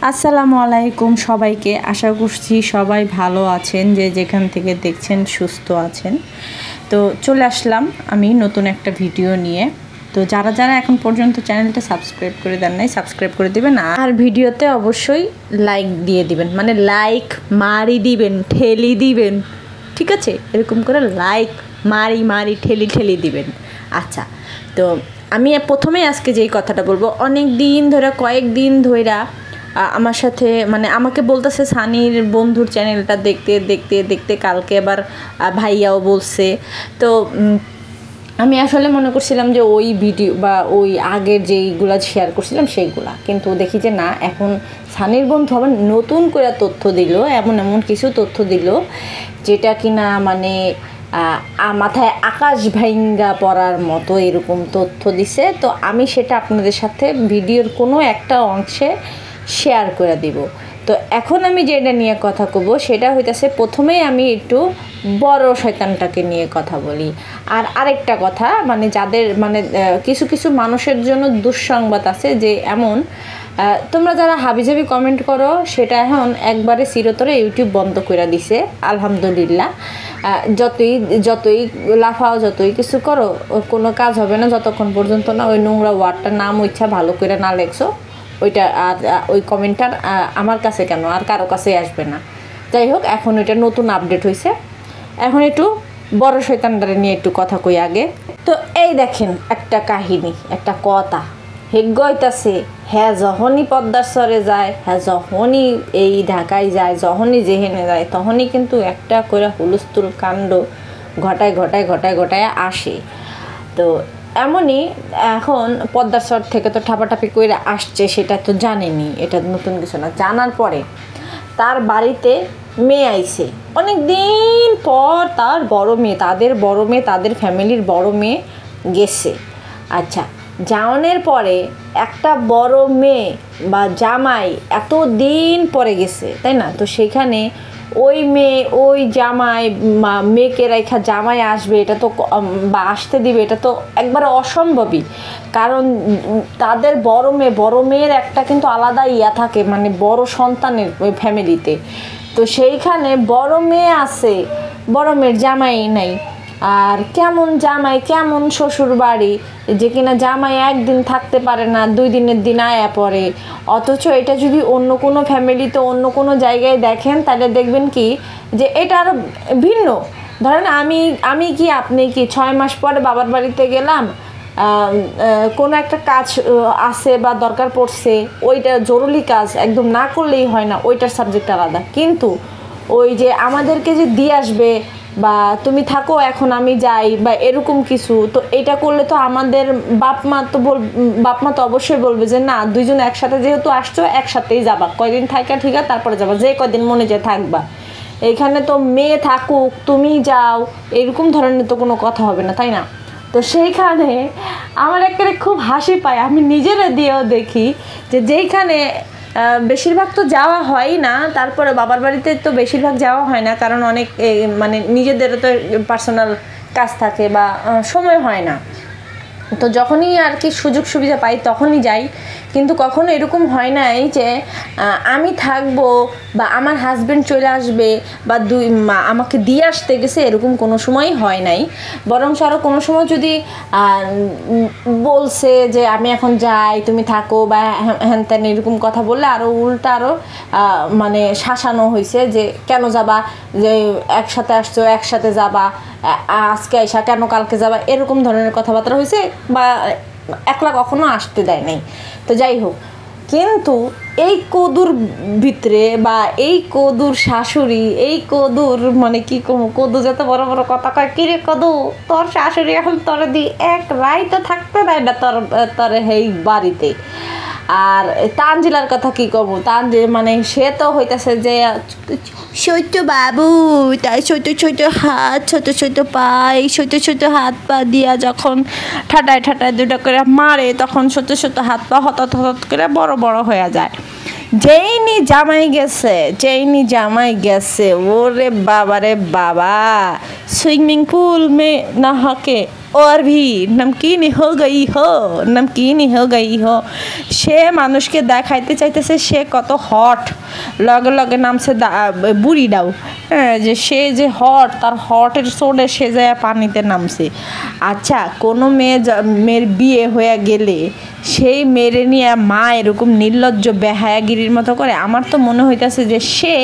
আসসালামু আলাইকুম সবাইকে। আশা করছি সবাই ভালো আছেন, যে যেখান থেকে দেখছেন সুস্থ আছেন। তো চলে আসলাম আমি নতুন একটা ভিডিও নিয়ে। তো যারা যারা এখন পর্যন্ত চ্যানেলটা সাবস্ক্রাইব করে দেন নাই, সাবস্ক্রাইব করে দিবেন। আর ভিডিওতে অবশ্যই লাইক দিয়ে দিবেন, মানে লাইক মারি দিবেন, ঠেলি দিবেন, ঠিক আছে? এরকম করে লাইক মারি মারি ঠেলি ঠেলি দিবেন। আচ্ছা, তো আমি প্রথমেই আজকে যেই কথাটা বলবো, অনেক দিন ধরে, কয়েকদিন ধইরা আমার সাথে মানে আমাকে বলতেছে সানির বন্ধুর চ্যানেলটা দেখতে দেখতে দেখতে, কালকে আবার ভাইয়াও বলছে। তো আমি আসলে মনে করছিলাম যে ওই ভিডিও বা ওই আগের যেইগুলা শেয়ার করছিলাম সেইগুলা, কিন্তু দেখি যে না, এখন সানির বন্ধু আবার নতুন করে তথ্য দিল, এমন এমন কিছু তথ্য দিল যেটা কিনা মানে মাথায় আকাশ ভাইঙ্গা পড়ার মতো এরকম তথ্য দিছে। তো আমি সেটা আপনাদের সাথে ভিডিওর কোনো একটা অংশে শেয়ার করে দিব। তো এখন আমি যেটা নিয়ে কথা কব সেটা হইতেছে, প্রথমেই আমি একটু বড় শয়তানটাকে নিয়ে কথা বলি। আর আরেকটা কথা, মানে যাদের মানে কিছু কিছু মানুষের জন্য দুঃসংবাদ আছে, যে এমন তোমরা যারা হাবিজাবি কমেন্ট করো সেটা এখন একবারে চিরতরে ইউটিউব বন্ধ করে দিছে আলহামদুলিল্লাহ। যতই লাফাও, যতই কিছু করো, কোনো কাজ হবে না যতক্ষণ পর্যন্ত না ওই নোংরা ওয়ার্ডটার নাম ইচ্ছা ভালো করে না লেখছো। ওইটা আর ওই কমেন্টটার আমার কাছে কেন, আর কারো কাছেই আসবে না। যাই হোক, এখন ওইটা নতুন আপডেট হয়েছে। এখন একটু বড় শয়তানটারে নিয়ে একটু কথা কই আগে। তো এই দেখেন একটা কাহিনী, একটা কথা হেগ্য হইতাছে। হ্যাঁ, যখনই পদ্মার চরে যায়, হ্যাঁ যখনই এই ঢাকায় যায়, যখনই যেহেনে যায়, তখনই কিন্তু একটা করে হুলস্থুল কাণ্ড ঘটায় ঘটায় ঘটায় ঘটায় আসে। তো এমনই এখন পদ্মার চর থেকে তো ঠাপাঠাপি করে আসছে, সেটা তো জানেনি, এটা নতুন কিছু না। জানার পরে তার বাড়িতে মেয়ে আইছে, অনেক দিন পর তার বড় মেয়ে, তাদের ফ্যামিলির বড় মেয়ে গেছে। আচ্ছা, যাওয়ানোর পরে একটা বড় মেয়ে বা জামাই এত দিন পরে গেছে, তাই না? তো সেখানে ওই মেয়ে, ওই জামাই, মেয়েকে রেখা জামাই আসবে, এটা তো বা আসতে দিবে, এটা তো একবারে অসম্ভবই। কারণ তাদের বড় মেয়ের একটা কিন্তু আলাদা ইয়া থাকে, মানে বড় সন্তানের ওই ফ্যামিলিতে। তো সেইখানে বড় মেয়ে আছে, বড় মেয়ের জামাই নাই। আর কেমন জামাই, কেমন শ্বশুর বাড়ি, যে কিনা জামাই একদিন থাকতে পারে না, 2 দিনের দিন আয়া পড়ে। অথচ এটা যদি অন্য কোনো ফ্যামিলিতে, অন্য কোনো জায়গায় দেখেন, তাহলে দেখবেন কি যে এটা আরও ভিন্ন। ধরেন আমি কি, আপনি কি 6 মাস পরে বাবার বাড়িতে গেলাম, কোনো একটা কাজ আছে বা দরকার পড়ছে, ওইটা জরুরি কাজ, একদম না করলেই হয় না, ওইটার সাবজেক্ট আলাদা। কিন্তু ওই যে আমাদেরকে যে দিয়ে আসবে বা তুমি থাকো এখন আমি যাই বা এরকম কিছু, তো এটা করলে তো আমাদের বাপ মা তো অবশ্যই বলবে যে না, দুইজন একসাথে যেহেতু আসছো, একসাথেই যাবা, কয়দিন থাকা ঠিক আছে, তারপরে যাবা, যে কয়দিন মনে যায় থাকবা। এইখানে তো মেয়ে থাকুক, তুমি যাও, এরকম ধরনের তো কোনো কথা হবে না, তাই না? তো সেইখানে আমার একেবারে খুব হাসি পায়, আমি নিজেরা দিয়েও দেখি যে যেইখানে বেশিরভাগ তো যাওয়া হয় না, তারপরে বাবার বাড়িতে তো বেশিরভাগ যাওয়া হয় না, কারণ অনেক মানে নিজেদেরও তো পার্সোনাল কাজ থাকে বা সময় হয় না। তো যখনই আর কি সুযোগ সুবিধা পাই তখনই যাই। কিন্তু কখনো এরকম হয় নাই যে আমি থাকবো বা আমার হাজব্যান্ড চলে আসবে বা আমাকে দিয়ে আসতে গেছে, এরকম কোনো সময়ই হয় নাই। বরং আরও কোনো সময় যদি বলছে যে আমি এখন যাই, তুমি থাকো বা হ্যান ত্যান এরকম কথা বললে আরও উল্টা আরও মানে শাসানো হয়েছে যে কেন যাবা, যে একসাথে আসছো একসাথে যাবা, আজকে আইসা কেন কালকে যাবা, এরকম ধরনের কথাবার্তা হয়েছে, বা একলা কখনো আসতে দেয় নাই। তো যাই হোক, কিন্তু এই কদুর ভিতরে বা এই কদুর শাশুড়ি, এই কদুর মানে কি কদু যত বড় বড় কথা কয়, কিরে কদু, তোর শাশুড়ি এখন তোরে দি এক রাইতে থাকতে দেয় না তোরে এই বাড়িতে। আর তানজিলার কথা কি কব, তানজিল মানে সে তো হইতেছে যে ছোট বাবু, তাই ছোট ছোট হাত, ছোট ছোট পা, এই ছোট ছোট হাত পা দিয়া যখন ঠাটায় ঠাটায় দুটা করে মারে, তখন ছোট ছোট হাত পা হঠাৎ হঠাৎ করে বড় বড় হয়ে যায়। যেইনি জামাই গেছে, ওরে বাবা রে বাবা, स्विमिंग पूल में नहा के और भी नमकीन हो गई हो, नमकीन हो गई हो। সে মানুষকে দেখাইতে চাইতেছে সে কত হট, লগে লগে নামছে বুড়ি ডাউ, হ্যাঁ, যে সে যে হট, তার হটের সোডে সে যায় পানিতে নামছে। আচ্ছা, কোনো মেয়ের বিয়ে হয়ে গেলে সেই মেরে নিয়ে মা এরকম নির্লজ্জ বেহায়াগিরির মতো করে? আমার তো মনে হইতেছে যে সে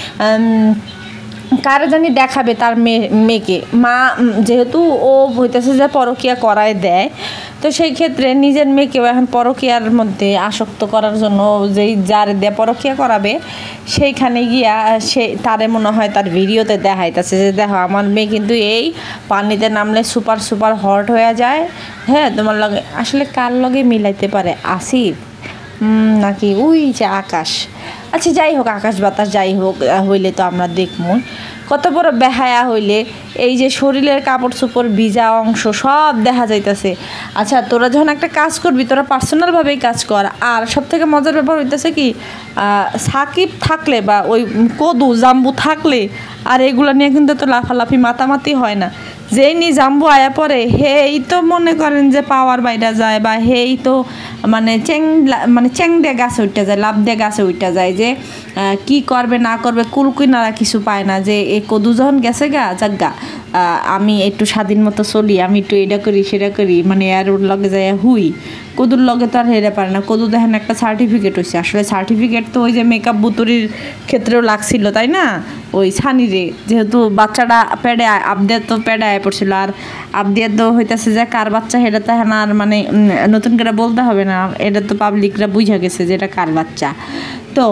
কারে জানি দেখাবে তার মেয়েকে। মা যেহেতু ও হইতেছে যে পরকীয়া করায় দেয়, তো সেই ক্ষেত্রে নিজের মেয়েকেও এখন পরকীয়ার মধ্যে আসক্ত করার জন্য যেই যার দিয়ে পরকীয়া করাবে সেইখানে গিয়া সে তারে মনে হয় তার ভিডিওতে দেখাইতেছে যে দেখো আমার মেয়ে কিন্তু এই পানিতে নামলে সুপার সুপার হট হয়ে যায়। হ্যাঁ, তোমার লগে আসলে কার লগে মিলাইতে পারে, আসিফ নাকি ওই যে আকাশ? আচ্ছা, যাই হোক, আকাশ বাতাস যাই হোক হইলে তো আমরা দেখবো কত বড় বেহায়া হইলে এই যে শরীরের কাপড় চোপড় ভিজা অংশ সব দেখা যাইতেছে। আচ্ছা, তোরা যখন একটা কাজ করবি তোরা পার্সোনালভাবেই কাজ কর। আর সব থেকে মজার ব্যাপার হইতেছে কি, সাকিব থাকলে বা ওই কদু জাম্বু থাকলে আর এগুলো নিয়ে কিন্তু তো লাফালাফি মাতামাতি হয় না। যেই নি জাম্বু আয়া পরে হেই তো মনে করেন যে পাওয়ার বাইরা যায়, বা হেই তো মানে চ্যাং দিয়ে গাছে উঠতে যায়, লাভ দিয়ে গাছে উঠতে যায়, যে কি করবে না করবে কুলকুইনারা কিছু পায় না। যে এই কদু যখন গেছে যাজ্ঞা আমি একটু স্বাধীন মতো চলি, আমি একটু এটা করি সেটা করি, মানে আর ওর লগে যায় হুই। কদুর লগে তো আর হেরে পারে না। কদু দেখেন একটা সার্টিফিকেট হয়েছে, আসলে সার্টিফিকেট তো ওই যে মেকআপ বুতুরির ক্ষেত্রেও লাগছিল, তাই না? ওই ছানিরে যেহেতু বাচ্চাটা প্যাডে আপডেট তো প্যাডে আয় পড়ছিল, আর আপডেট তো হইতেছে যে কার বাচ্চা সেটা তো এখন আর মানে নতুন করে বলতে হবে না, এটা তো পাবলিকরা বুঝা গেছে যে এটা কার বাচ্চা। তো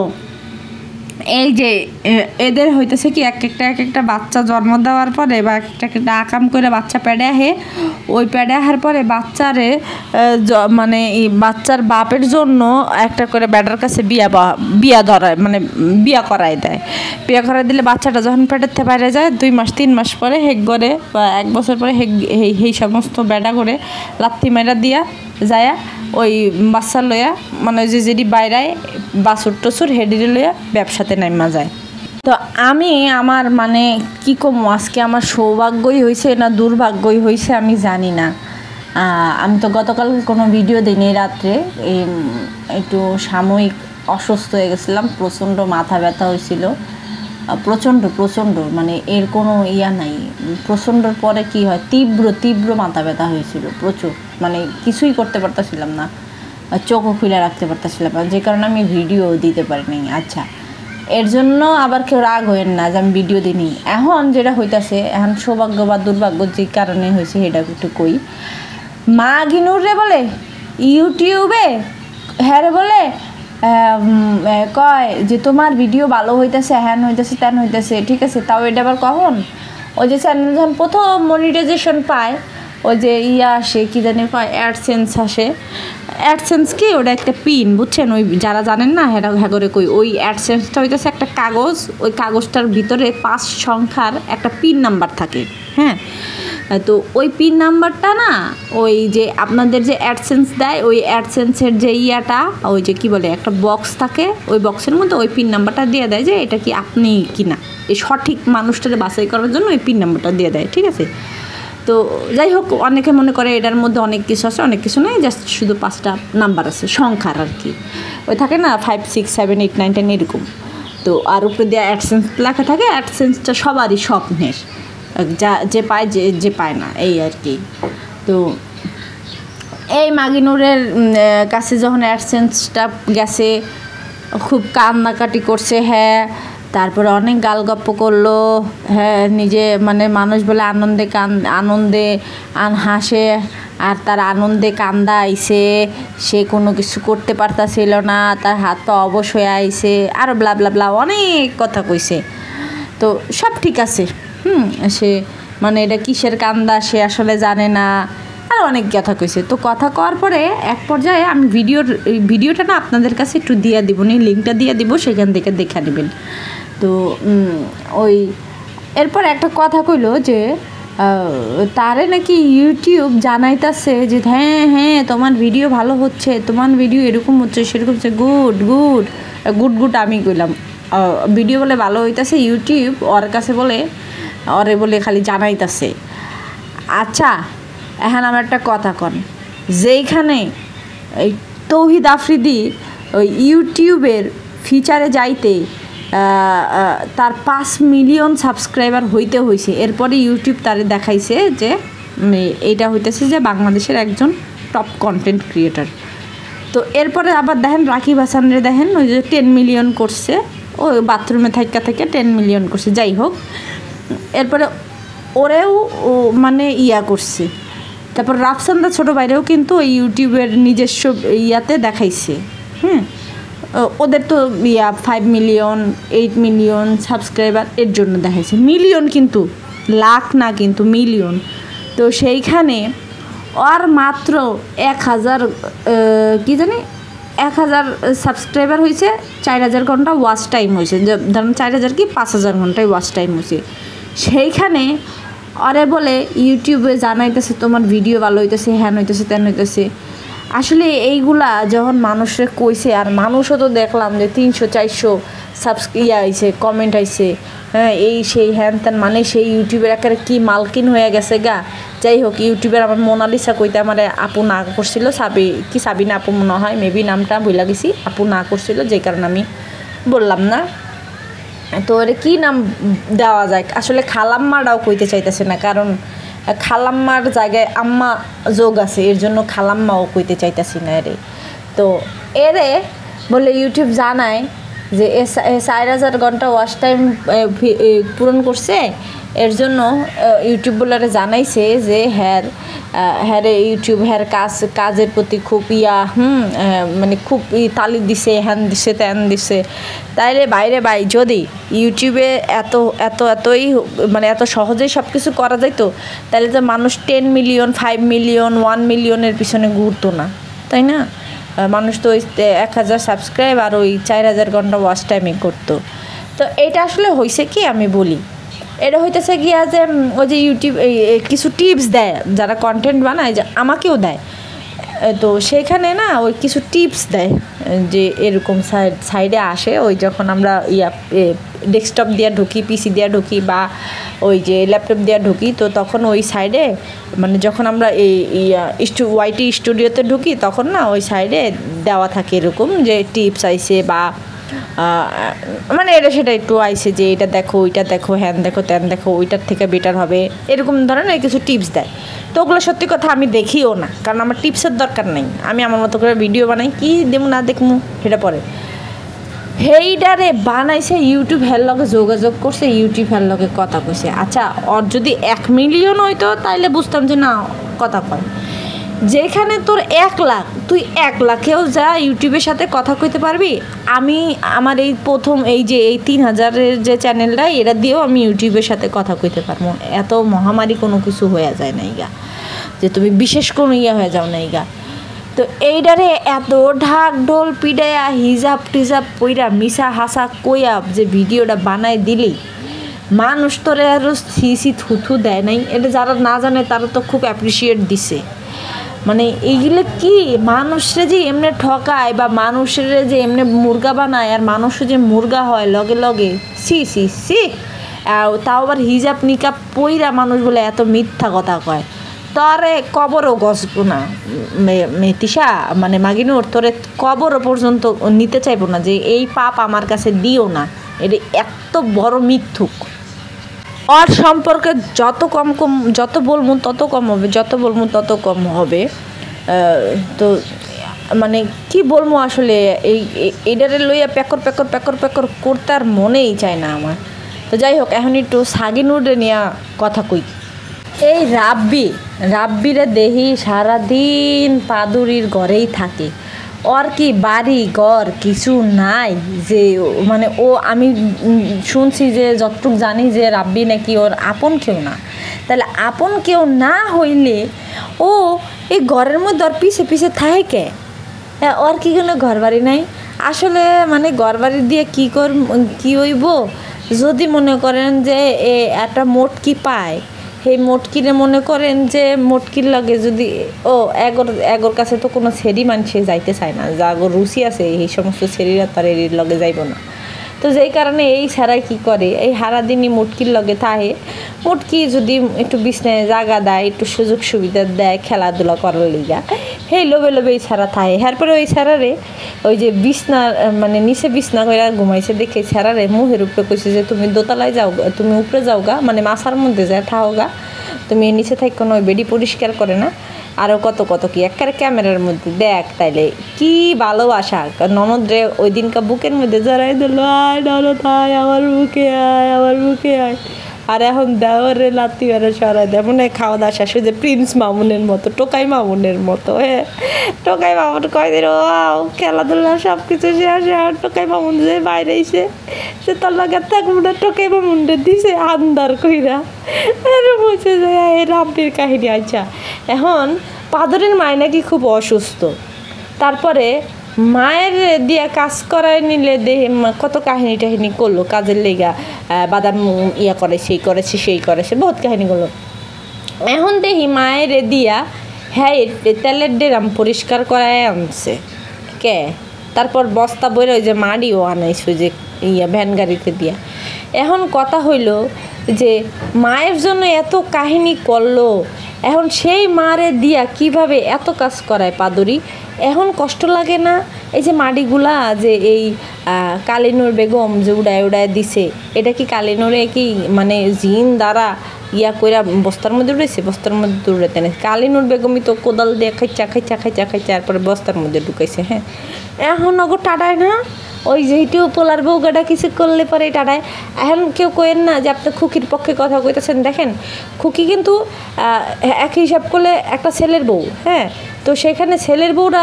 এই যে এদের হইতেছে কি এক একটা বাচ্চা জন্ম দেওয়ার পরে বা একটা আকাম করে বাচ্চা পেড়ে আহে, ওই পেড়ে আহার পরে বাচ্চারে মানে এই বাচ্চার বাপের জন্য একটা করে ব্যাটার কাছে বিয়া ধরায়, মানে বিয়া করাই দেয়। বিয়া করাই দিলে বাচ্চাটা যখন পেটের থেকে বাইরে যায় 2 মাস 3 মাস পরে হেক করে বা 1 বছর পরে এই সমস্ত ব্যাটা করে লাত্তি মেরা দিয়া যায় ওই বাচ্চা লইয়া, মানে ওই যে যেটি বাইরায় বাছুর টসুর হেডিরে লইয়া ব্যবসাতে নাইমা যায়। তো আমি আমার মানে কি কমো, আজকে আমার সৌভাগ্যই হয়েছে না দুর্ভাগ্যই হয়েছে আমি জানি না। আমি তো গতকাল কোনো ভিডিও দিইনি, রাত্রে একটু সাময়িক অসুস্থ হয়ে গেছিলাম, প্রচণ্ড মাথা ব্যথা হয়েছিল, প্রচণ্ড মানে এর কোনো ইয়া নাই। প্রচণ্ডর পরে কি হয়, তীব্র মাথা ব্যথা হয়েছিল প্রচুর, মানে কিছুই করতে পারতেছিলাম না, চোখও খুলে রাখতে পারতেছিলাম না, যে কারণে আমি ভিডিও দিতে পারিনি। আচ্ছা, এর জন্য আবার কেউ রাগ হইেন না যে আমি ভিডিও দিইনি। এখন যেটা হইতাছে, এখন সৌভাগ্য বা দুর্ভাগ্য যে কারণে হয়েছে সেটা একটু কই। মা গিনুর রে বলে ইউটিউবে, হ্যাঁ রে বলে কয় যে তোমার ভিডিও ভালো হইতেছে, হ্যান হইতেছে ত্যান হইতেছে, ঠিক আছে, তাও এটা আবার কখন ওই যে চ্যানেল যখন প্রথম মনিটাইজেশন পায়, ওই যে ইয়া আসে কি জানি কয় অ্যাডসেন্স আসে। অ্যাডসেন্স কি, ওটা একটা পিন, বুঝছেন? ওই যারা জানেন না হ্যাঁ করে কই, ওই অ্যাডসেন্সটা হইতেছে একটা কাগজ, ওই কাগজটার ভিতরে 5 সংখ্যার একটা পিন নাম্বার থাকে। হ্যাঁ, তো ওই পিন নাম্বারটা না, ওই যে আপনাদের যে অ্যাডসেন্স দেয়, ওই অ্যাডসেন্সের যে ইয়াটা, ওই যে কি বলে একটা বক্স থাকে, ওই বক্সের মধ্যে ওই পিন নাম্বারটা দিয়ে দেয় যে এটা কি আপনি কিনা, এই সঠিক মানুষটাকে বাছাই করার জন্য ওই পিন নাম্বারটা দিয়ে দেয়, ঠিক আছে? তো যাই হোক, অনেকে মনে করে এটার মধ্যে অনেক কিছু আছে, অনেক কিছু নেই, জাস্ট শুধু 5টা নাম্বার আছে সংখ্যার আর কি। ওই থাকে না 5 6 7 8 9 10 এরকম। তো আর উপরে দিয়ে অ্যাডসেন্স লেখা থাকে। অ্যাডসেন্সটা সবারই স্বপ্নের, যে পায় যে পায় না, এই আর কি। তো এই মাগিনুরের কাছে যখন অ্যাডসেন্সটা গেছে, খুব কান্নাকাটি করছে, হ্যাঁ, তারপরে অনেক গালগপ্প করলো, হ্যাঁ, নিজে মানে মানুষ বলে আনন্দে হাসে, আর তার আনন্দে কান্দা আইছে, সে কোনো কিছু করতে পারতাছিল না, তার হাত পা অবশ হয়ে আইছে, আরও ব্লা ব্লা ব্লা অনেক কথা কইছে। তো সব ঠিক আছে, সে মানে এটা কিসের কান্দা সে আসলে জানে না, আর অনেক কথা কইছে। তো কথা কওয়ার পরে এক পর্যায়ে আমি ভিডিওটা না আপনাদের কাছে একটু দিয়ে দিব, লিঙ্কটা দিয়ে দিব, সেখান থেকে দেখে নেবেন। তো ওই এরপর একটা কথা কইলো যে তারে নাকি ইউটিউব জানাইতাছে যে হ্যাঁ তোমার ভিডিও ভালো হচ্ছে, তোমার ভিডিও এরকম হচ্ছে সেরকম হচ্ছে, গুড আমি কইলাম ভিডিও বলে ভালো হইতাছে, ইউটিউব ওর কাছে বলে ওরে বলে খালি জানাইতাছে। আচ্ছা এখন আমার একটা কথা কন, যেইখানে এই তৌহিদ আফ্রিদি ওই ইউটিউবের ফিচারে যাইতে তার 5 মিলিয়ন সাবস্ক্রাইবার হইতে হয়েছে, এরপরে ইউটিউব তারে দেখাইছে যে এইটা হইতেছে যে বাংলাদেশের একজন টপ কন্টেন্ট ক্রিয়েটার। তো এরপরে আবার দেখেন রাকিব হাসানরে দেখেন ওই যে 10 মিলিয়ন করছে, ওই বাথরুমে থাইকা থেকে 10 মিলিয়ন করছে। যাই হোক, এরপরে ওরেও মানে ইয়া করছে। তারপর রাফসানদা ছোটো বাইরেও কিন্তু ওই ইউটিউবের নিজস্ব ইয়াতে দেখাইছে। ওদের তো 5 মিলিয়ন 8 মিলিয়ন সাবস্ক্রাইবার এর জন্য দেখাইছে, মিলিয়ন কিন্তু লাখ না, কিন্তু মিলিয়ন। তো সেইখানে আর মাত্র 1000 কি জানি 1000 সাবস্ক্রাইবার হয়েছে, 4000 ঘন্টা ওয়াচ টাইম হয়েছে, ধরুন 4000 কি 5000 ঘন্টায় ওয়াচ টাইম হয়েছে। সেইখানে আরে বলে ইউটিউবে জানাইতেছে তোমার ভিডিও ভালো হইতেছে, হ্যান হইতেছে, তেন হইতেছে। আসলে এইগুলা যখন মানুষরে কইছে, আর মানুষও তো দেখলাম যে 300-400 আইছে, কমেন্ট আইছে, হ্যাঁ এই সেই হ্যান ত্যান, মানে সেই ইউটিউবের একেবারে কি মালকিন হয়ে গেছে গা। যাই হোক, ইউটিউবের আমার মোনালিসা কইতে আমার আপু না করছিল, সাবিনা আপু মনে হয়, মেবি নামটা ভুলে গেছি, আপু না করছিল, যে কারণে আমি বললাম না। তো এর কী নাম দেওয়া যায়, আসলে খালাম্মারাও কইতে চাইতেছে না, কারণ খালাম্মার জায়গায় আম্মা যোগ আছে, এর জন্য খালাম্মাও কইতে চাইতেছি না এরে। তো এরে বলে ইউটিউব জানায় যে 4000 ঘন্টা ওয়াচ টাইম পূরণ করছে, এর জন্য ইউটিউব বলারে জানাইছে যে হ্যারে ইউটিউব কাজের প্রতি খুব মানে খুব তালি দিছে, হ্যান দিছে, ত্যান দিছে। তাইলে বাইরে যদি ইউটিউবে এতই মানে এত সহজেই সব কিছু করা যাইতো, তাহলে তো মানুষ 10 মিলিয়ন 5 মিলিয়ন 1 মিলিয়নের পিছনে ঘুরতো না, তাই না? মানুষ তো ওই 1000 সাবস্ক্রাইব আর ওই 4000 ঘন্টা ওয়াচ টাইমে করতো। তো এইটা আসলে হয়েছে কি আমি বলি, এটা হইতেছে গিয়া যে ওই যে ইউটিউব কিছু টিপস দেয়, যারা কন্টেন্ট বানায়, যে আমাকেও দেয়। তো সেখানে না ওই কিছু টিপস দেয় যে এরকম সাইডে আসে, ওই যখন আমরা ডেস্কটপ দিয়ে ঢুকি, পিসি দিয়ে ঢুকি, বা ওই যে ল্যাপটপ দিয়ে ঢুকি, তো তখন ওই সাইডে মানে যখন আমরা এই ওয়াইটি স্টুডিওতে ঢুকি, তখন না ওই সাইডে দেওয়া থাকে এরকম যে টিপস আইছে, বা মানে এটা সেটা একটু আইছে যে এটা দেখো, ওইটা দেখো, হ্যান দেখো, ত্যান দেখো, ওইটার থেকে বেটার হবে, এরকম ধরনের কিছু টিপস দেয়। তো ওগুলো সত্যি কথা আমি দেখিও না, কারণ আমার টিপসের দরকার নেই, আমি আমার মতো করে ভিডিও বানাই, কি দেবো না দেখবো সেটা পরে। হেইডারে বানাইছে ইউটিউব, হের লগে যোগাযোগ করছে, ইউটিউব হের লগে কথা কইছে। আচ্ছা, ওর যদি 1 মিলিয়ন হইতো তাইলে বুঝতাম যে না কথা কয়। যেখানে তোর 1 লাখ, তুই 1 লাখেও যা ইউটিউবের সাথে কথা কইতে পারবি। আমি আমার এই প্রথম এই যে এই 3000-এর যে চ্যানেলটা, এটা দিয়েও আমি ইউটিউবের সাথে কথা কইতে পারবো। এত মহামারী কোনো কিছু হয়ে যায় না ইগা, যে তুমি বিশেষ কোনো হয়ে যাও না ইগা। তো এইটারে এত ঢাক ঢোল পিডাইয়া হিজাব টিজাব পইরা মিশা হাসা কইয়া যে ভিডিওটা বানায় দিলেই মানুষ তোরে আরও সিসি থুথু দেয় নাই। এটা যারা না জানে তারা তো খুব অ্যাপ্রিসিয়েট দিছে। মানে এইগুলো কি মানুষরে যে এমনি ঠকায়, বা মানুষের যে এমনি মুরগা বানায়, আর মানুষও যে মুরগা হয় লগে লগে, সি তাও আবার হিজাব নিকাব পইরা মানুষ বলে এত মিথ্যা কথা কয়। তোরে কবরও গসবো না মেতিসা, মানে মাগিনুর, তোরে কবরও পর্যন্ত নিতে চাইবো না, যে এই পাপ আমার কাছে দিও না। এটা এত বড় মিথ্যুক। ওর সম্পর্কে যত বলবো তত কম হবে, যত বলবো তত কম হবে। তো মানে কি বলবো আসলে, এইটারে লইয়া প্যাকর করতে আর মনেই চায় না আমার। তো যাই হোক, এখন একটু সাগিনুরে নিয়ে কথা কই। এই রাব্বিরে দেহি সারাদিন পাদুরির ঘরেই থাকে। ওর কি বাড়ি ঘর কিছু নাই, যে মানে ও, আমি শুনছি যে যতটুক জানি যে রাব্বি নাকি ওর আপন কেউ না। তাহলে আপন কেউ না হইলে ও এই ঘরের মধ্যে ওর পিছে থাকে। ওর কি কোনো ঘর বাড়ি নাই আসলে? মানে ঘর বাড়ি দিয়ে কী হইব, যদি মনে করেন যে একটা মোটকি পায়, সেই মোটকিরে মনে করেন যে মোটকির লগে যদি এগোর কাছে তো কোনো ছেড়ি মানুষে যাইতে চায় না, যা আগর রুচি আছে এই সমস্ত ছেড়িরা তার এর লগে যাইব না। তো যেই কারণে এই ছাড়াই কি করে, এই সারাদিনই মুটকির লগে থাকে। মুটকি যদি একটু বিছনায় জায়গা দেয়, একটু সুযোগ সুবিধা দেয় খেলাধুলা করার লিগা, সেই লোভে লোভে এই ছাড়া থাকে। এরপরে ওই ছাড়ারে ওই যে বিছনা মানে নিচে বিছনা করে ঘুমাইছে দেখে ছাড়ারে মুহের উপরে কইছে যে তুমি দোতলায় যাও, তুমি উপরে যাও গা, মানে মাছার মধ্যে যায় থাও গা, তুমি নিচে থাকি কোনো বেডি পরিষ্কার করে না। আরও কত কত কি একবারে ক্যামেরার মধ্যে দেখ। তাইলে কি ভালোবাসা, ননদরে ওই দিনকার বুকের মধ্যে জড়াই দিল, আয় ননদ আয় আমার বুকে আয়, আমার বুকে আয়। আর এখন দেওয়ারে লাত্তি বেড়ে সরাই দেয়, মনে হয় খাওয়া দাওয়া শেষ হয়ে যে প্রিন্স মামুনের মতো, টোকাই মামুনের মতো। হ্যাঁ, টোকাই মামুন কয়দিন ও খেলাধুলা সব কিছু শেষ, আর টোকাই মামুন যে বাইরে এসে সে তার লাগে থাকবো না, টোকাই মামুনটা দিছে আন্দার কইরা। বলছে যে এই রামটির কাহিনী। আচ্ছা, এখন পাদরের মায় নাকি খুব অসুস্থ, তারপরে মায়ের দিয়া কাজ করায় নিলে দেহে কত কাহিনী টাহিনী করলো, কাজের লেগা বাদাম ইয়া করে, সেই করেছে সেই করেছে, বহুত কাহিনী করলো। এখন দেখি মায়ের দিয়া হ্যাঁ তেলের ডেরাম পরিষ্কার করায় আনছে কে, তারপর বস্তা বইরে ওই যে মাড়িও আনাইছে যে ইয়া ভ্যান গাড়িতে দিয়া। এখন কথা হইল যে মায়ের জন্য এত কাহিনী করলো, এখন সেই মারে দিয়া কিভাবে এত কাজ করায় পাদরি। এখন কষ্ট লাগে না এই যে মাড়িগুলা যে এই কালিনুর বেগম যে উড়ায় উড়ায় দিছে, এটা কি কালিনুরে কি মানে জিন দ্বারা ইয়া কইরা বস্তার মধ্যে উড়েছে? বস্তার মধ্যে উড়াতে না, কালিনুর বেগমই তো কোদাল দিয়ে খাইচা খাইচা খাইচা খাইচা তারপরে বস্তার মধ্যে ঢুকাইছে। হ্যাঁ, এখন ওগো টাটায় না, ওই যেহেতু পোলার বউগাটা কিছু করলে পরে টাটায়। এখন কেউ কইেন না যে আপনি খুকির পক্ষে কথা কইতেছেন। দেখেন, খুকি কিন্তু এক হিসাব করলে একটা ছেলের বউ। হ্যাঁ, তো সেখানে ছেলের বউরা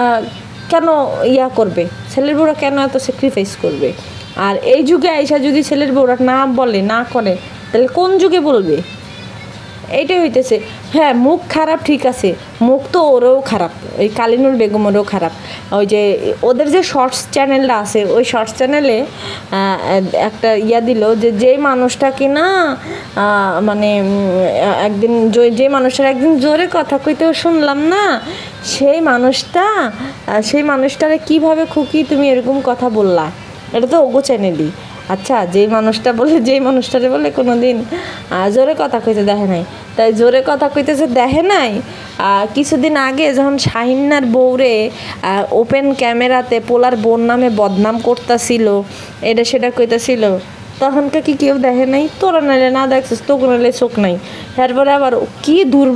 কেন ইয়া করবে, ছেলের বউরা কেন এত স্যাক্রিফাইস করবে? আর এই যুগে আইসা যদি ছেলের বউরা না বলে না করে, তাহলে কোন যুগে বলবে? এইটাই হইতেছে। হ্যাঁ, মুখ খারাপ ঠিক আছে, মুখ তো ওরও খারাপ, ওই কালিনুর বেগমেরও খারাপ। ওই যে ওদের যে শর্টস চ্যানেলটা আছে, ওই শর্টস চ্যানেলে একটা ইয়া দিল যে যেই মানুষটা কিনা মানে একদিন যে মানুষটার একদিন জোরে কথা কইতেও শুনলাম না, সেই মানুষটারে কীভাবে খুকি তুমি এরকম কথা বললা। এটা তো ওগো চ্যানেলই। আচ্ছা, যেই মানুষটারে বলে কোনো দিন জোরে কথা কইতে দেখে নাই, তাই জোরে কথা কইতেছে দেখে নাই। কিছুদিন আগে যখন শাহিনার বউরে ওপেন ক্যামেরাতে পোলার বোন নামে বদনাম করতেছিল, এটা সেটা কইতেছিল, তখনকে কি কেউ দেখে নাই? তোরা নাইলে না দেখছিস, তোকে নাইলে চোখ নাই। তারপরে আবার কি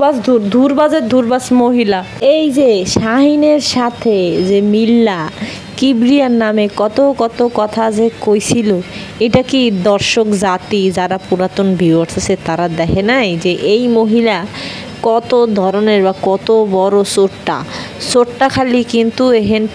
ধুরবাজ মহিলা, এই যে শাহিনের সাথে যে মিল্লা কিবরিয়ার নামে কত কত কথা যে কইছিল, এটা কি দর্শক জাতি যারা পুরাতন ভিউয়ার্স আছে তারা দেখে নাই যে এই মহিলা কত ধরনের বা কত বড় চোরটা খালি কিন্তু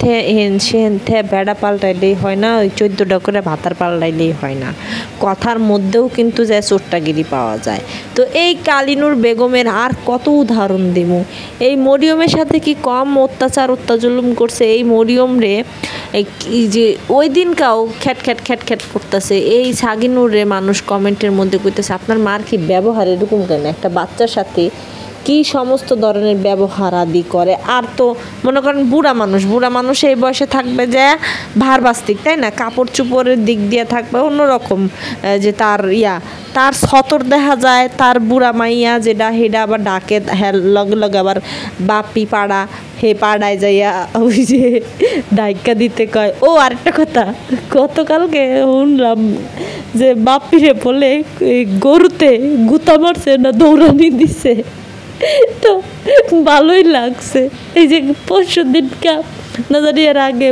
সেহেনথে বেড়া পাল্টাইলেই হয় না, ওই 14টা করে ভাতার পাল্টাইলেই হয় না, কথার মধ্যেও কিন্তু যায় চোরটাগিরি পাওয়া যায়। তো এই কালিনুর বেগমের আর কত উদাহরণ দিব। এই মরিয়মের সাথে কি কম অত্যাচার করছে? এই মরিয়ম রে এই যে ওই দিনকাও খ্যাট করতেছে, এই সাগিনুর রে মানুষ কমেন্টের মধ্যে কইতেছে আপনার মার কি ব্যবহার এরকম কেন, একটা বাচ্চার সাথে কি সমস্ত ধরনের ব্যবহার আদি করে। আর তো মনে করেন বুড়া মানুষ এই বয়সে থাকবে যে ভারবাস্তিক, তাই না? কাপড় চোপড়ের দিক দিয়ে থাকবে অন্যরকম, যে তার সতর দেখা যায়, তার বুড়া মাইয়া যেটা হেডা আবার ডাকে লগে আবার বাপি পাড়া, হে পাড়ায় যাইয়া ওই যে ডাইকা দিতে কয়। ও আরেকটা কথা, গতকালকে শুনলাম যে বাপিরে বলে গরুতে গুতা মারছে না দৌড়ানি দিছে, তো ভালোই লাগছে। এই যে পরশু দিনকা না জানি এর আগে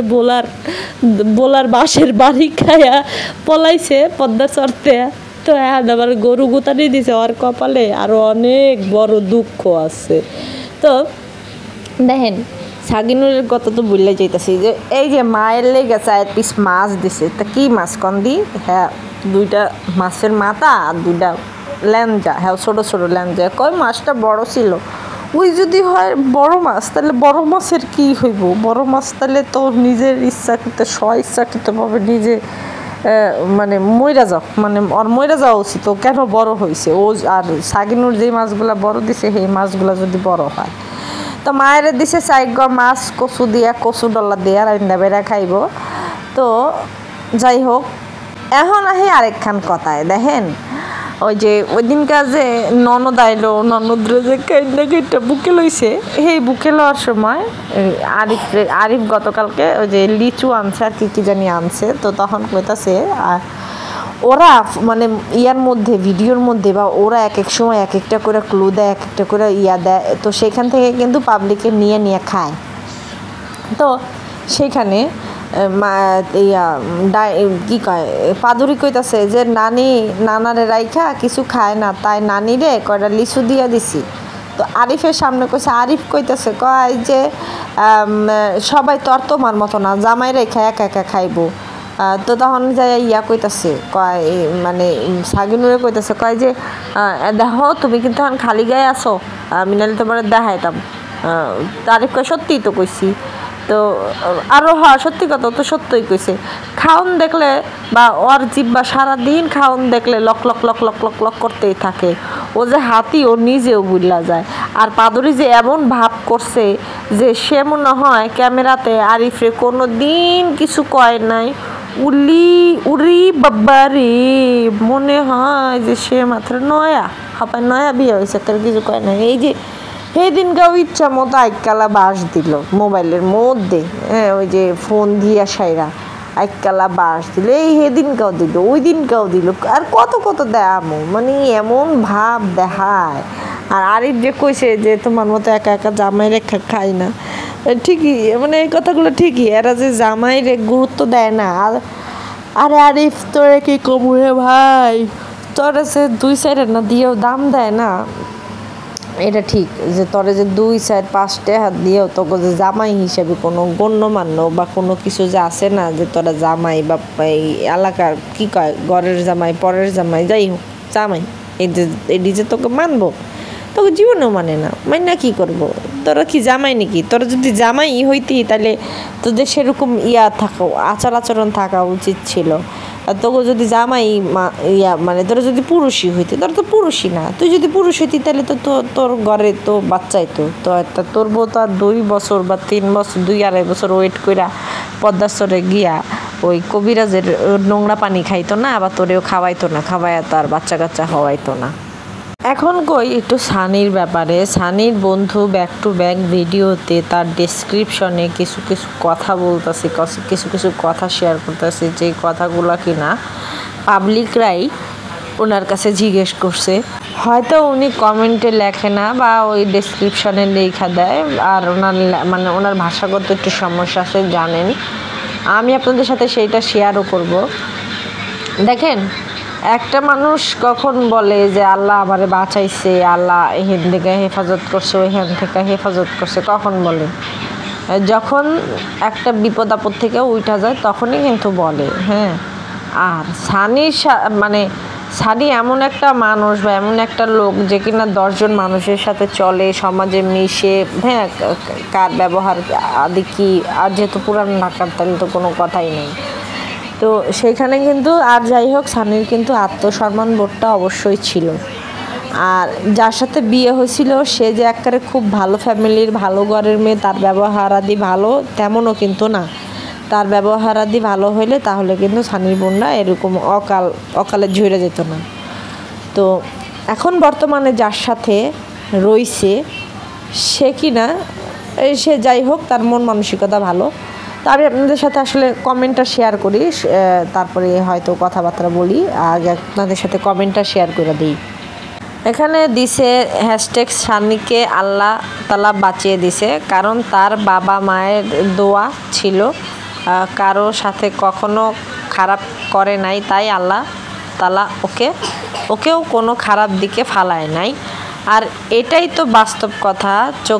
বোলার বাঁশের বাড়ি খায়া পলাইছে পদ্মা চড়তে, তো এখন আবার গরু গুতানি দিছে, ওর কপালে আরো অনেক বড় দুঃখ আছে। তো দেখেন, সাগিনুরের কথা তো বললে যাইতেছি যে এই যে মায়ের লেগে 4 পিস মাছ দিছে, তা কি মাছ কন্দি? হ্যাঁ, 2টা মাছের মাথা আর 2টা ল্যাঞ্জা, হ্যাঁ ছোট ল্যাঞ্জা। কয় মাছটা বড় ছিল, ওই যদি হয় বড় মাছ তাহলে বড় মাছের কি হইব? বড় মাছ তাহলে তো নিজের ইচ্ছাকৃতভাবে নিজে মানে মইরা যাওয়া উচিত। ও কেন বড় হয়েছে? ও আর সাগিনুর যেই মাছগুলা বড় দিছে সেই মাছগুলা যদি বড় হয়, তো মায়ের দিছে 4 মাছ কচু ডলা দিয়া রান্না বেড়া খাইব। তো যাই হোক, এখন আহে আরেকখান কথায় দেখেন, ওই যে ওই দিনকার যে ননদ আইলো, ননদরে যে কেটটা বুকে লইছে, সেই বুকে লওয়ার সময় আরিফ গতকালকে ওই যে লিচু আনছে আর কি জানি আনছে, তো তখন কইতাছে ওরা মানে ইয়ার মধ্যে ভিডিওর মধ্যে বা ওরা এক এক সময় এক একটা করে ক্লু দেয়, এক একটা করে ইয়া দেয়, তো সেখান থেকে কিন্তু পাবলিকে নিয়ে খায়। তো সেখানে কি কয় পাদুরি কইতাছে যে নানারে রাইখা কিছু খায় না, তাই নানিরে কয়টা লিচু দিয়া দিছি। তো আরিফের সামনে কইছে, আরিফ কইতাছে কয় যে সবাই তো আর তোমার মতো না, জামাই রেখা একা একা খাইবো। তো তখন যাই ইয়া কইতাছে কয় মানে সাগিনুরে কইতাছে কয় যে দেখো তুমি কিন্তু এখন খালি গায়ে আসো, আমি নাহলে তোমার দেখাইতাম। আরিফ কয় সত্যিই তো কইছি। তো আরও সত্যি কথা তো সত্যই কইছে। খাওন দেখলে বা ওর জিব্বা সারাদিন খাওন দেখলে লক লক লক লক লক লক করতেই থাকে। ও যে হাতি ও নিজেও বুঝলা যায়। আর পাদুরি যে এমন ভাব করছে যে সে মনে হয় ক্যামেরাতে আরিফরে কোনো দিন কিছু কয় নাই, উরি বাবা রে, মনে হয় যে সে মাত্র নয়া বিয়ে হয়েছে, তার কিছু কয় নাই। এই যে সেদিনকেও ইচ্ছা মতো আইকালা বাস দিল মোবাইলের মধ্যে, হ্যাঁ ওই যে ফোন দিয়া সাইরা আইকালা বাস দিল, এই সেদিনকেও দিল, ওই দিনকেও দিল, আর কত দেয়ামো, মানে এমন ভাব দেখায়। আর আরিফ যে কইছে যে তোমার মতো একা একা জামাই রেখা খাই না, ঠিকই, মানে এই কথাগুলো ঠিকই, এরা যে জামাইরে গুরুত্ব দেয় না। আরে আরিফ তোরে কি কমু হে ভাই, তোরা যে 2 সাইডের না দিয়েও দাম দেয় না, এটা ঠিক যে তোরা যে 2 সাইড 5 টাকা দিয়েও তোকে যে জামাই হিসেবে কোনো গণ্যমান্য বা কোনো কিছু যে আছে না, যে তোরা জামাই বা এই এলাকার কি কয় ঘরের জামাই পরের জামাই যাই হোক জামাই, এটি যে তোকে মানবো, তোকে জীবনেও মানে না কি করবো, তোরা কি জামাই নাকি? তোরা যদি জামাই হইতি তাহলে তোদের সেরকম আচার আচরণ থাকা উচিত ছিল। আর তোকে যদি জামাই মানে তোরা যদি পুরুষই হইতি, তোরা তো পুরুষই না, তুই যদি পুরুষ হইতি তাহলে তো তোর ঘরে তো বাচ্চাই তো তোর বউ তো আর 2 বছর বা 3 বছর 2-2.5 বছর ওয়েট কইরা পদ্মাস্তরে গিয়া ওই কবিরাজের নোংরা পানি খাইতো না, আবার তোরেও খাওয়াইতো না, খাওয়াইয়া তো আর বাচ্চা কাচ্চা হওয়াইতো না। এখন কই একটু সানির ব্যাপারে। সানির বন্ধু ব্যাক টু ব্যাক ভিডিওতে তার ডেসক্রিপশনে কিছু কথা বলতেছে, কিছু কথা শেয়ার করতেছে, যে কথাগুলো কিনা পাবলিকরাই ওনার কাছে জিজ্ঞেস করছে। হয়তো উনি কমেন্টে লেখে না বা ওই ডেসক্রিপশনে লেখা দেয়, আর ওনার ভাষাগত একটু সমস্যা আছে জানেন। আমি আপনাদের সাথে সেইটা শেয়ারও করব। দেখেন, একটা মানুষ কখন বলে যে আল্লাহ আমারে বাঁচাইছে, আল্লাহ এখান থেকে হেফাজত করছে, ওইখান থেকে হেফাজত করছে, কখন বলে? যখন একটা বিপদ আপদ থেকে উঠা যায় তখনই কিন্তু বলে। হ্যাঁ, আর সানি এমন একটা মানুষ বা এমন একটা লোক যে কিনা 10 জন মানুষের সাথে চলে, সমাজে মিশে, হ্যাঁ, কার ব্যবহার আদি কি, আর যেহেতু পুরান ঢাকার তাহলে তো কোনো কথাই নেই। তো সেইখানে কিন্তু আর যাই হোক সানির কিন্তু আত্মসম্মান বোধটা অবশ্যই ছিল। আর যার সাথে বিয়ে হয়েছিল সে যে একবারে খুব ভালো ফ্যামিলির ভালো ঘরের মেয়ে, তার ব্যবহার আদি ভালো তেমনও কিন্তু না। তার ব্যবহার আদি ভালো হইলে তাহলে কিন্তু সানির বোনরা এরকম অকালে ঝরে যেত না। তো এখন বর্তমানে যার সাথে রইছে সে কিনা সে যাই হোক তার মন মানসিকতা ভালো। তো আমি আপনাদের সাথে আসলে কমেন্টটা শেয়ার করি, তারপরে হয়তো কথাবার্তা বলি। আগে আপনাদের সাথে কমেন্টটা শেয়ার করে দিই। এখানে দিছে হ্যাশট্যাগ সানিকে আল্লাহ তাআলা বাঁচিয়ে দিছে, কারণ তার বাবা মায়ের দোয়া ছিল, কারো সাথে কখনো খারাপ করে নাই, তাই আল্লাহ তাআলা ওকেও কোনো খারাপ দিকে ফালায় নাই। আর এটাই তো বাস্তব কথা,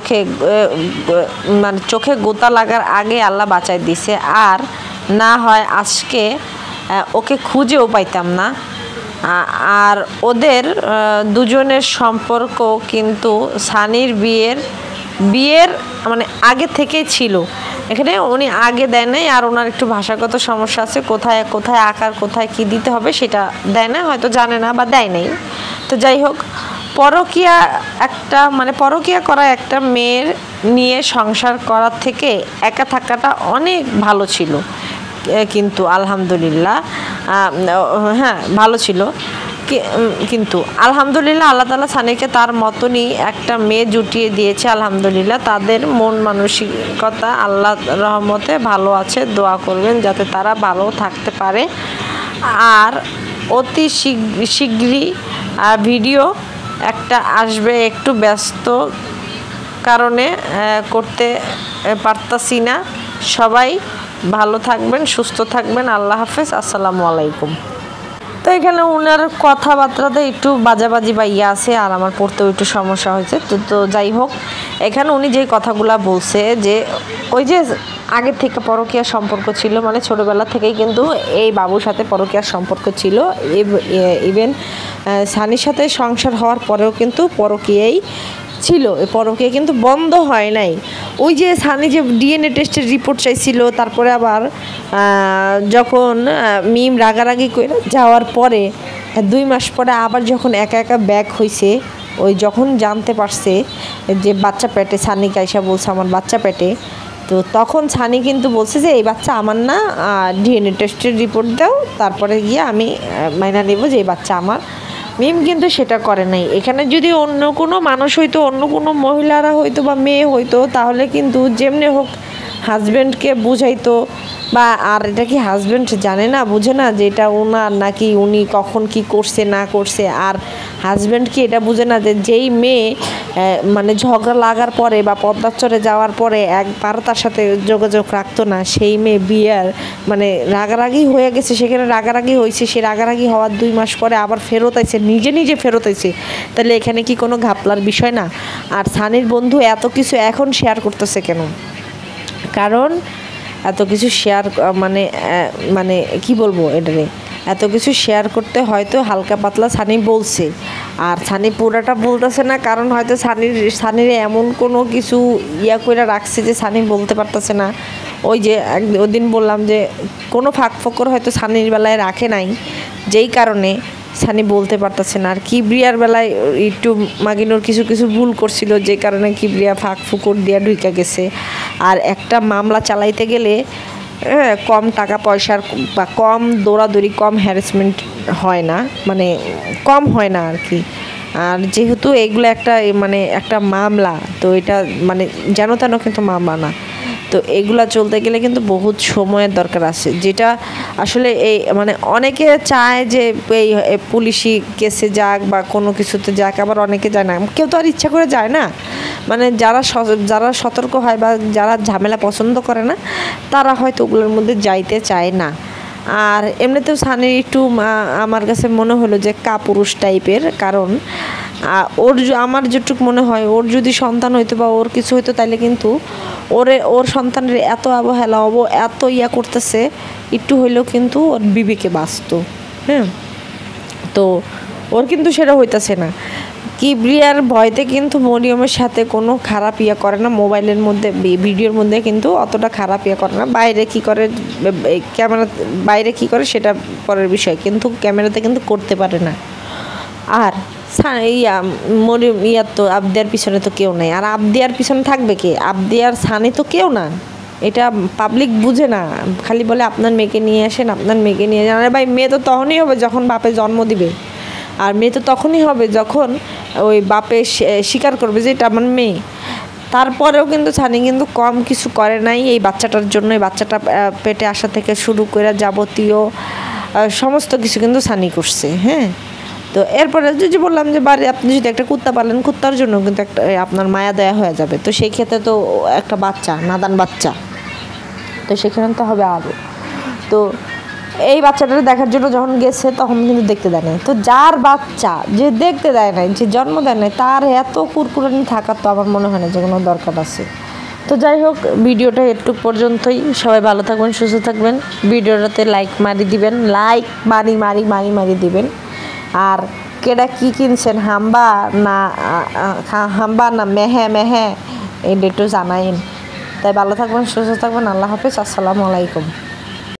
চোখে গোতা লাগার আগে আল্লাহ বাঁচাই দিছে। আর না হয় আজকে ওকে খুঁজেও পাইতাম না। আর ওদের দুজনের সম্পর্ক কিন্তু সানির বিয়ের মানে আগে থেকেই ছিল। এখানে উনি আগে দেয় নাই, আর ওনার একটু ভাষাগত সমস্যা আছে, কোথায় আকার কোথায় কি দিতে হবে সেটা দেয় না, হয়তো জানে না বা দেয় নাই। তো যাই হোক, পরকীয়া করা একটা মেয়ের নিয়ে সংসার করার থেকে একা থাকাটা অনেক ভালো ছিল, কিন্তু আলহামদুলিল্লাহ হ্যাঁ ভালো ছিল, কিন্তু আলহামদুলিল্লাহ আল্লাহ তাআলা সানিকে তার মতনই একটা মেয়ে জুটিয়ে দিয়েছে। আলহামদুলিল্লাহ তাদের মন মানসিকতা আল্লাহ রহমতে ভালো আছে। দোয়া করবেন যাতে তারা ভালো থাকতে পারে। আর অতি শীঘ্রই ভিডিও একটা আসবে, একটু ব্যস্ত কারণে করতে পারতাছি না। সবাই ভালো থাকবেন, সুস্থ থাকবেন। আল্লাহ হাফেজ, আসসালামু আলাইকুম। তো এখানে ওনার কথাবার্তাতে একটু বাজাবাজি বা ইয়ে আছে, আর আমার পড়তেও একটু সমস্যা হয়েছে। তো যাই হোক, এখানে উনি যে কথাগুলা বলছে যে ওই যে আগের থেকে পরকীয়ার সম্পর্ক ছিল, মানে ছোটোবেলা থেকেই কিন্তু এই বাবুর সাথে পরকীয়ার সম্পর্ক ছিল। ইভেন সানির সাথে সংসার হওয়ার পরেও কিন্তু পরকীয়াই ছিল, পরকীয়া কিন্তু বন্ধ হয় নাই। ওই যে সানি যে ডিএনএ টেস্টের রিপোর্ট চাইছিল, তারপরে আবার যখন মিম রাগারাগি করে যাওয়ার পরে 2 মাস পরে আবার যখন একা একা ব্যাক হয়েছে, ওই যখন জানতে পারছে যে বাচ্চা পেটে, সানিকে আইসা বলছে আমার বাচ্চা পেটে, তো তখন সানি কিন্তু বলছে যে এই বাচ্চা আমার না, ডিএনএ টেস্টের রিপোর্ট দাও, তারপরে গিয়ে আমি মাইনা নেব যে এই বাচ্চা আমার। মিম কিন্তু সেটা করে নাই। এখানে যদি অন্য কোনো মানুষ হইতো, অন্য কোনো মহিলারা হইতো বা মেয়ে হইতো, তাহলে কিন্তু যেমনি হোক হাজব্যান্ডকে বুঝাইতো। বা আর এটা কি হাজব্যান্ড জানে না, বুঝে না যে এটা ওনার, নাকি উনি কখন কি করছে না করছে? আর হাজব্যান্ড কি এটা বুঝে না যে যেই মেয়ে মানে ঝগড়া লাগার পরে বা পদ্মার চরে যাওয়ার পরে একবারও তার সাথে যোগাযোগ রাখতো না, সেই মেয়ে বিয়ার মানে রাগারাগি হয়ে গেছে, সেখানে রাগারাগি হয়েছে, সে রাগারাগি হওয়ার 2 মাস পরে আবার ফেরত আইছে, নিজে ফেরত আইছে, তাহলে এখানে কি কোনো ঘাপলার বিষয় না? আর সানির বন্ধু এত কিছু এখন শেয়ার করতেছে কেন? কারণ এত কিছু শেয়ার মানে কি বলবো, এটারে এত কিছু শেয়ার করতে হয়তো হালকা পাতলা সানি বলছে, আর সানি পুরাটা বলতেছে না, কারণ হয়তো সানির এমন কোনো কিছু ইয়া করে রাখছে যে সানি বলতে পারতেছে না। ওই যে ওই দিন বললাম যে কোনো ফাঁক ফোকর হয়তো সানির বেলায় রাখে নাই, যেই কারণে সানি বলতে পারতেছে না। আর কিবরিয়ার বেলায় একটু মাগিনুর কিছু ভুল করছিল, যে কারণে কিবরিয়া ফাঁক ফুকর দিয়া ঢুকে গেছে। আর একটা মামলা চালাইতে গেলে কম টাকা পয়সার বা কম দৌড়াদৌড়ি, কম হ্যারাসমেন্ট হয় না, মানে কম হয় না আর কি। আর যেহেতু এগুলো একটা মামলা, তো এটা মানে যেন তেন কিন্তু মামলা না, তো এগুলা চলতে গেলে কিন্তু বহুত সময়ের দরকার আছে, যেটা আসলে এই মানে অনেকে চায় যে এই পুলিশি কেসে যাক বা কোনো কিছুতে যাক, আবার অনেকে যায় না, কেউ তো আর ইচ্ছা করে যায় না। মানে যারা সতর্ক হয় বা যারা ঝামেলা পছন্দ করে না, তারা হয়তো ওগুলোর মধ্যে যাইতে চায় না। আর এমনিতেও সানির একটু আমার কাছে মনে হলো যে কাপুরুষ টাইপের, কারণ আমার যেটুকু মনে হয়, ওর যদি সন্তান হইতো বা ওর কিছু হইতো, তাইলে কিন্তু ওর সন্তানের এত অবহেলা এত ইয়া করতেছে, একটু হইলেও কিন্তু ওর বিবেকে বাঁচত। হ্যাঁ, তো ওর কিন্তু সেটা হইতেছে না। কিবরিয়ার ভয়তে কিন্তু মরিয়মের সাথে কোনো খারাপ ইয়া করে না, মোবাইলের মধ্যে ভিডিওর মধ্যে কিন্তু অতটা খারাপ ইয়া করে না। বাইরে কি করে, ক্যামেরা বাইরে কি করে সেটা পরের বিষয়, কিন্তু ক্যামেরাতে কিন্তু করতে পারে না। আর মরিয়ম তো আবদিয়ার পিছনে তো কেউ নাই, আর আবদিয়ার পিছনে থাকবে কে? আবদিয়ার সানি তো কেউ না, এটা পাবলিক বুঝে না, খালি বলে আপনার মেয়েকে নিয়ে আসেন, আপনার মেয়েকে নিয়ে যান। আরে ভাই, মেয়ে তো তখনই হবে যখন বাপে জন্ম দিবে, আর মেয়ে তো তখনই হবে যখন ওই বাপে স্বীকার করবে যে এটা আমার মেয়ে। তারপরেও কিন্তু সানি কিন্তু কম কিছু করে নাই এই বাচ্চাটার জন্য। এই বাচ্চাটা পেটে আসা থেকে শুরু করে যাবতীয় সমস্ত কিছু কিন্তু সানি করছে। হ্যাঁ, তো এরপরে যদি বললাম যে বাড়ি আপনি যদি একটা কুত্তা পালেন, কুত্তার জন্য কিন্তু একটা আপনার মায়া দয়া হয়ে যাবে, তো সেই ক্ষেত্রে তো একটা বাচ্চা, নাদান বাচ্চা, তো সেখানে তো হবে আরও। তো এই বাচ্চাটা দেখার জন্য যখন গেছে তখন কিন্তু দেখতে দেয় না। তো যার বাচ্চা যে দেখতে দেয় নাই, যে জন্ম দেয় নাই, তার এত কুরকুরানি থাকার তো আমার মনে হয় না যে কোনো দরকার আছে। তো যাই হোক, ভিডিওটা একটু পর্যন্তই। সবাই ভালো থাকবেন, সুস্থ থাকবেন। ভিডিওটাতে লাইক মারি দিবেন, লাইক মারি দিবেন। আর কেডা কি কিনছেন, হাম্বা না মেহে এটা একটু জানাইন। তাই ভালো থাকবেন, সুস্থ থাকবেন। আল্লাহ হাফেজ, আসসালামু আলাইকুম।